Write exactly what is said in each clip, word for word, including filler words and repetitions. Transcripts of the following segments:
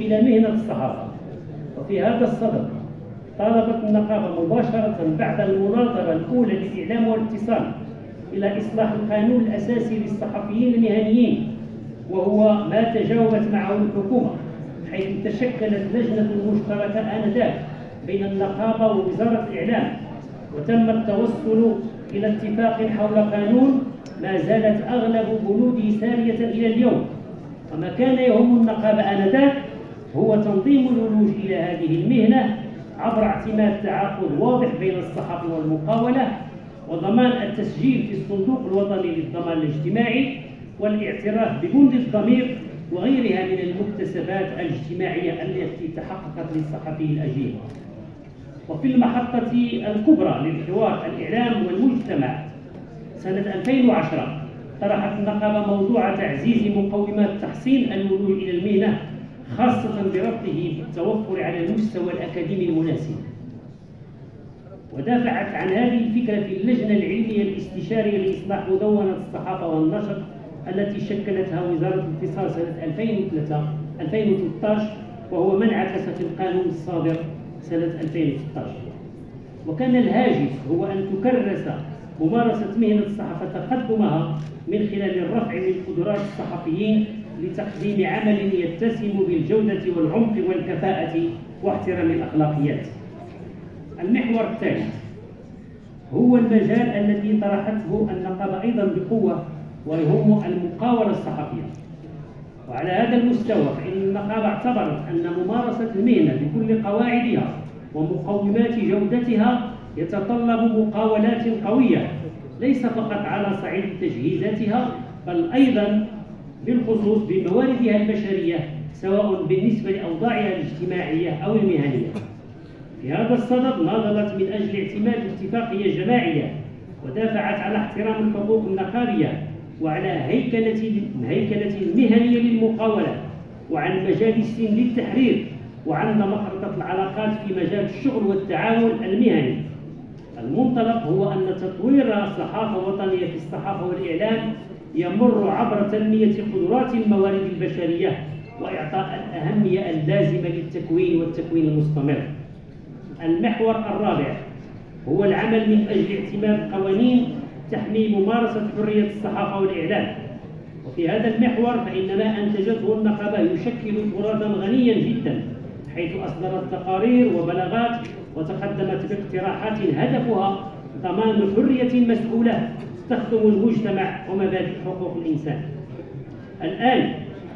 إلى مهنة الصحافة. وفي هذا الصدد طالبت النقابة مباشرة بعد المناظرة الأولى للإعلام والاتصال إلى إصلاح القانون الأساسي للصحفيين المهنيين، وهو ما تجاوبت معه الحكومة، حيث تشكلت لجنة مشتركة آنذاك بين النقابة ووزارة الإعلام، وتم التوصل إلى اتفاق حول قانون ما زالت أغلب بنوده سارية إلى اليوم. وما كان يهم النقابة آنذاك هو تنظيم الولوج إلى هذه المهنة عبر اعتماد تعاقد واضح بين الصحافة والمقاولة، وضمان التسجيل في الصندوق الوطني للضمان الاجتماعي، والاعتراف بجند الضمير وغيرها من المكتسبات الاجتماعية التي تحققت للصحفي الأجير. وفي المحطة الكبرى للحوار الإعلام والمجتمع سنة ألفين وعشرة طرحت النقابة موضوع تعزيز مقومات تحصين الولوج إلى المهنة، خاصة بربطه بالتوفر على المستوى الأكاديمي المناسب. ودافعت عن هذه الفكرة في اللجنة العلمية الاستشارية لإصلاح مدونة الصحافة والنشر التي شكلتها وزارة الاتصال سنة ألفين وثلاثة عشر، وهو ما انعكس في القانون الصادر سنة ألفين وستة عشر. وكان الهاجس هو أن تكرس ممارسة مهنة الصحافة تقدمها من خلال الرفع من قدرات الصحفيين لتقديم عمل يتسم بالجودة والعمق والكفاءة واحترام الأخلاقيات. المحور الثالث هو المجال الذي طرحته النقابة أيضا بقوة، ويهم المقاولة الصحفية. وعلى هذا المستوى فإن النقابة اعتبرت أن ممارسة المهنة بكل قواعدها ومقومات جودتها يتطلب مقاولات قوية، ليس فقط على صعيد تجهيزاتها بل أيضا بالخصوص بمواردها البشرية، سواء بالنسبة لأوضاعها الاجتماعية أو المهنية. في هذا الصدد ناضلت من أجل اعتماد اتفاقية جماعية، ودافعت على احترام الحقوق النقابية وعلى هيكلة هيكلة المهنية للمقاولة، وعن مجالس للتحرير، وعن مخرطة العلاقات في مجال الشغل والتعاون المهني. المنطلق هو أن تطوير صحافة وطنية في الصحافة والإعلام يمر عبر تنمية قدرات الموارد البشرية وإعطاء الأهمية اللازمة للتكوين والتكوين المستمر. المحور الرابع هو العمل من أجل اعتماد قوانين تحمي ممارسة حرية الصحافة والإعلام. وفي هذا المحور فإن ما أنتجته النقابة يشكل تراثا غنيا جدا، حيث أصدرت تقارير وبلاغات وتقدمت باقتراحات هدفها ضمان حرية مسؤولة تخدم المجتمع ومبادئ حقوق الإنسان. الآن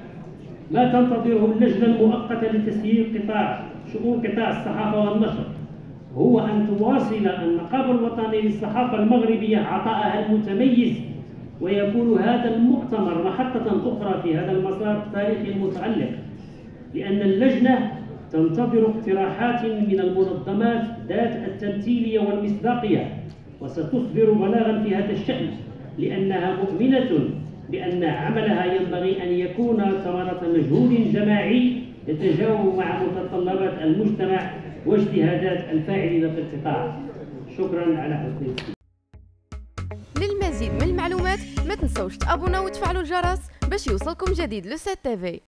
ما تنتظره اللجنة المؤقتة لتسيير قطاع شؤون قطاع الصحافة والنشر هو أن تواصل النقابة الوطنية للصحافة المغربية عطاءها المتميز، ويكون هذا المؤتمر محطة أخرى في هذا المسار التاريخي المتعلق، لأن اللجنة تنتظر اقتراحات من المنظمات ذات التمثيلية والمصداقية، وستصدر بلاغا في هذا الشأن، لأنها مؤمنة بأن عملها ينبغي أن يكون ثمرة مجهود جماعي يتجاوب مع متطلبات المجتمع واجتهادات الفاعلين في القطاع. شكرا على حسن الاستماع. للمزيد من المعلومات ما تنسوش تابوناو وتفعلوا الجرس باش يوصلكم جديد لو سات تي في.